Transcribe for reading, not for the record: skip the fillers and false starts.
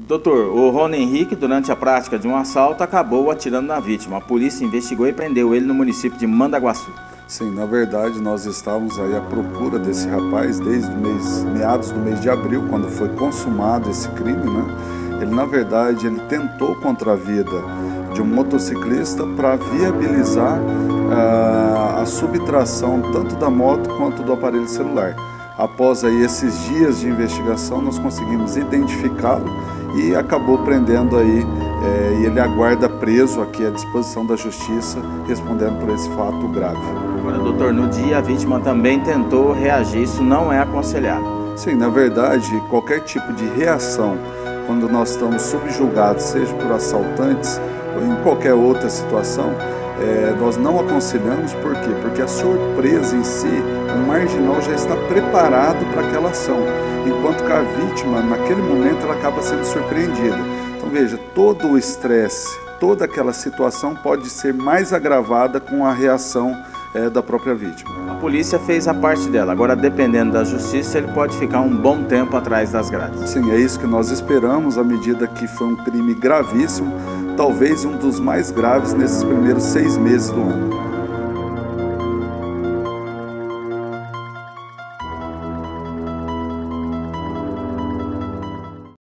Doutor, o Rony Henrique, durante a prática de um assalto, acabou atirando na vítima. A polícia investigou e prendeu ele no município de Mandaguaçu. Sim, na verdade nós estávamos aí à procura desse rapaz desde meados do mês de abril, quando foi consumado esse crime, né? Ele, na verdade, ele tentou contra a vida de um motociclista para viabilizar a subtração tanto da moto quanto do aparelho celular. Após aí esses dias de investigação, nós conseguimos identificá-lo e acabou prendendo aí, e ele aguarda preso aqui à disposição da justiça, respondendo por esse fato grave. Agora, doutor, no dia a vítima também tentou reagir, isso não é aconselhado. Sim, na verdade, qualquer tipo de reação, quando nós estamos subjugados, seja por assaltantes ou em qualquer outra situação, nós não aconselhamos. Por quê? Porque a surpresa em si, o marginal já está preparado para aquela ação, enquanto que a vítima, naquele momento, ela acaba sendo surpreendida. Então veja, todo o estresse, toda aquela situação pode ser mais agravada com a reação da própria vítima. A polícia fez a parte dela, agora dependendo da justiça, ele pode ficar um bom tempo atrás das grades. Sim, é isso que nós esperamos, à medida que foi um crime gravíssimo, talvez um dos mais graves nesses primeiros 6 meses do ano.